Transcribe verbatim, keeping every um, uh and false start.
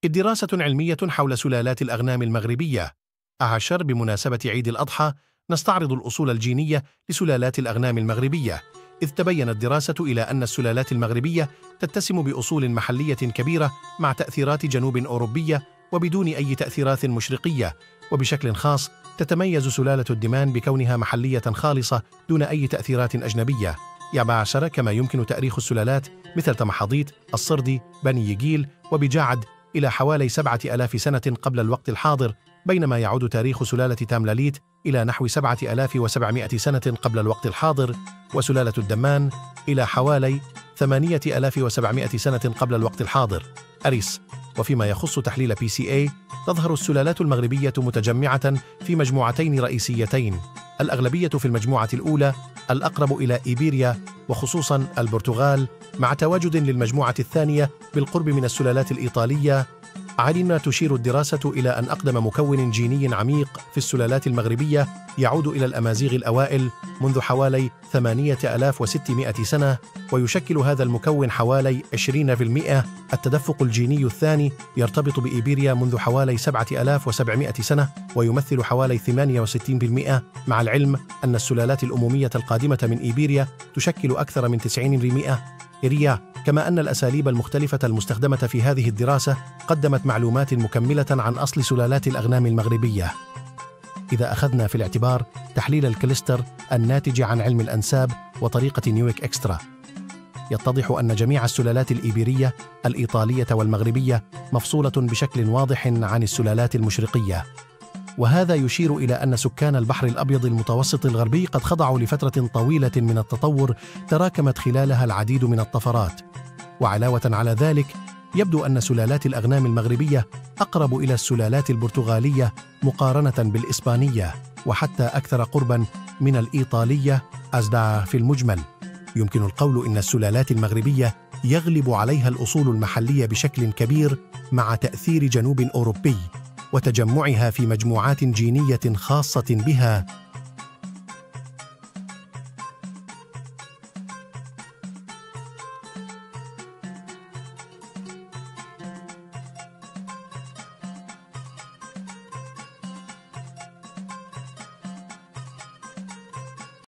دراسة علمية حول سلالات الأغنام المغربية. عشر بمناسبة عيد الأضحى نستعرض الأصول الجينية لسلالات الأغنام المغربية، إذ تبينت الدراسة إلى أن السلالات المغربية تتسم بأصول محلية كبيرة مع تأثيرات جنوب أوروبية وبدون أي تأثيرات مشرقية، وبشكل خاص تتميز سلالة الدمان بكونها محلية خالصة دون أي تأثيرات أجنبية. يا عشرة كما يمكن تأريخ السلالات مثل تمحضيط، الصردي، بني يجيل وبجعد إلى حوالي سبعة آلاف سنة قبل الوقت الحاضر، بينما يعود تاريخ سلالة تاملاليت إلى نحو سبعة آلاف وسبعمائة سنة قبل الوقت الحاضر، وسلالة الدمان إلى حوالي ثمانية آلاف وسبعمائة سنة قبل الوقت الحاضر. أريس. وفيما يخص تحليل بي سي إيه، تظهر السلالات المغربية متجمعة في مجموعتين رئيسيتين، الأغلبية في المجموعة الأولى الأقرب إلى إيبيريا وخصوصاً البرتغال، مع تواجد للمجموعة الثانية بالقرب من السلالات الإيطالية. علما تشير الدراسة إلى أن أقدم مكون جيني عميق في السلالات المغربية يعود إلى الأمازيغ الأوائل منذ حوالي ثمانية آلاف وستمائة سنة، ويشكل هذا المكون حوالي عشرين بالمئة. التدفق الجيني الثاني يرتبط بإيبيريا منذ حوالي سبعة آلاف وسبعمائة سنة ويمثل حوالي ثمانية وستين بالمئة، مع العلم أن السلالات الأمومية القادمة من إيبيريا تشكل أكثر من تسعين بالمئة إيريا. كما أن الأساليب المختلفة المستخدمة في هذه الدراسة قدمت معلومات مكملة عن أصل سلالات الأغنام المغربية. إذا أخذنا في الاعتبار تحليل الكلستر الناتج عن علم الأنساب وطريقة نيويك إكسترا، يتضح أن جميع السلالات الإيبيرية، الإيطالية والمغربية مفصولة بشكل واضح عن السلالات المشرقية، وهذا يشير إلى أن سكان البحر الأبيض المتوسط الغربي قد خضعوا لفترة طويلة من التطور تراكمت خلالها العديد من الطفرات. وعلاوة على ذلك، يبدو أن سلالات الأغنام المغربية أقرب إلى السلالات البرتغالية مقارنة بالإسبانية، وحتى أكثر قرباً من الإيطالية أزدع. في المجمل يمكن القول إن السلالات المغربية يغلب عليها الأصول المحلية بشكل كبير مع تأثير جنوب أوروبي وتجمعها في مجموعات جينية خاصة بها